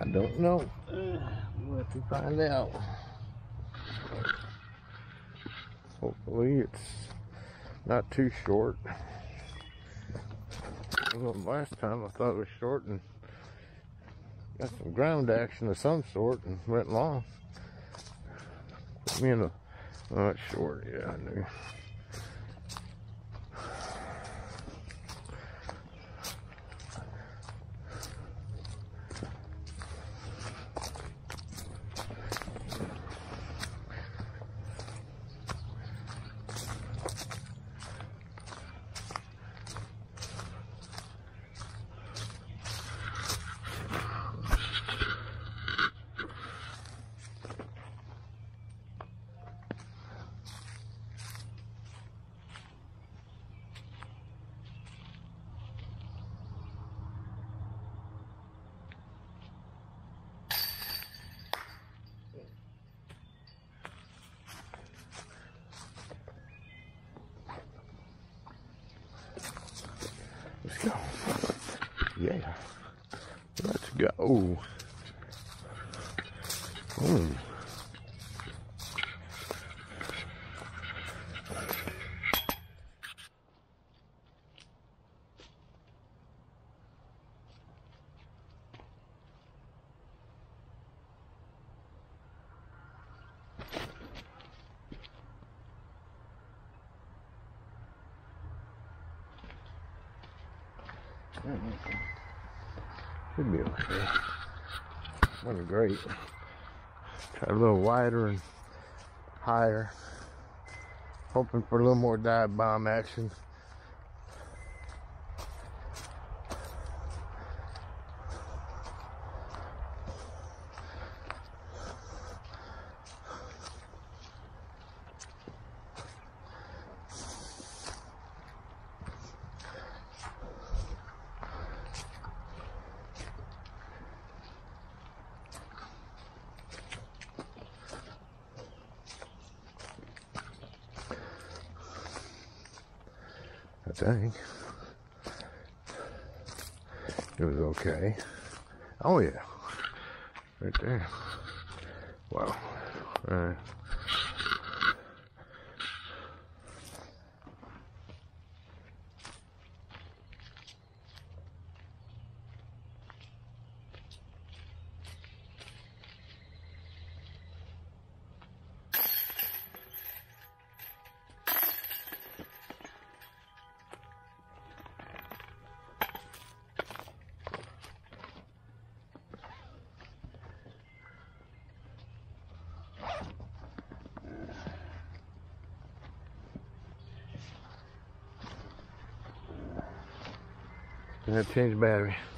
don't know. We'll have to find out. Hopefully it's not too short. Well, last time I thought it was short and got some ground action of some sort and went long. Put me in a, oh, it's short, yeah, I knew. Let's go. Yeah. Let's go. Boom. Should be okay. Wasn't great. Try a little wider and higher. Hoping for a little more dive bomb action. I think it was okay. Oh yeah, right there. Wow. All right. I'm gonna change battery.